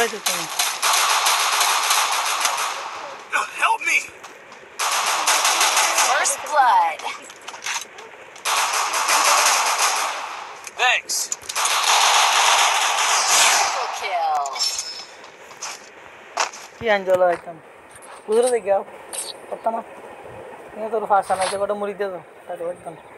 চালাইছো তুমি? Help me! First blood. Thanks. Triple kill. কি আঞ্জল একদম বুঝলে দেখাও কথা না তুমি তোর ফাঁসা নাই যে কটা মুড়ি দিয়ে দাও তাহলে একদম